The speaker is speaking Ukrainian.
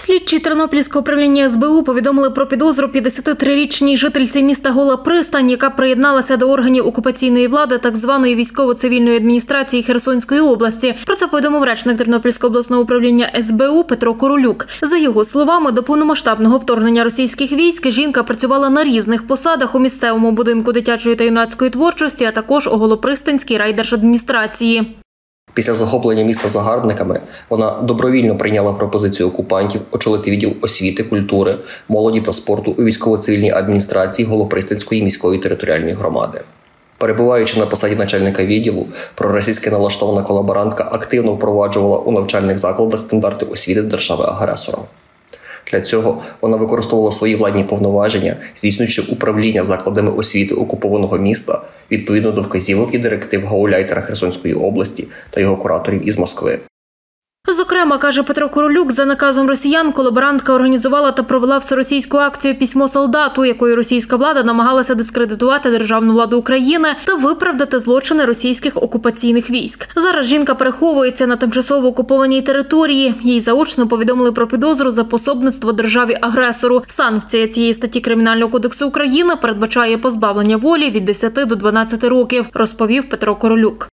Слідчі Тернопільського управління СБУ повідомили про підозру 53-річній жительці міста Гола Пристань, яка приєдналася до органів окупаційної влади так званої військово-цивільної адміністрації Херсонської області. Про це повідомив речник Тернопільського обласного управління СБУ Петро Королюк. За його словами, до повномасштабного вторгнення російських військ жінка працювала на різних посадах у місцевому будинку дитячої та юнацької творчості, а також у Голопристанській райдержадміністрації. Після захоплення міста загарбниками вона добровільно прийняла пропозицію окупантів очолити відділ освіти, культури, молоді та спорту у військово-цивільній адміністрації Голопристанської міської територіальної громади. Перебуваючи на посаді начальника відділу, проросійськи налаштована колаборантка активно впроваджувала у навчальних закладах стандарти освіти держави-агресора. Для цього вона використовувала свої владні повноваження, здійснюючи управління закладами освіти окупованого міста відповідно до вказівок і директив гауляйтера Херсонської області та його кураторів із Москви. Зокрема, каже Петро Королюк, за наказом росіян колаборантка організувала та провела всеросійську акцію «Письмо солдату», якою російська влада намагалася дискредитувати державну владу України та виправдати злочини російських окупаційних військ. Зараз жінка переховується на тимчасово окупованій території. Їй заочно повідомили про підозру за пособництво державі-агресору. Санкція цієї статті Кримінального кодексу України передбачає позбавлення волі від 10 до 12 років, розповів Петро Королюк.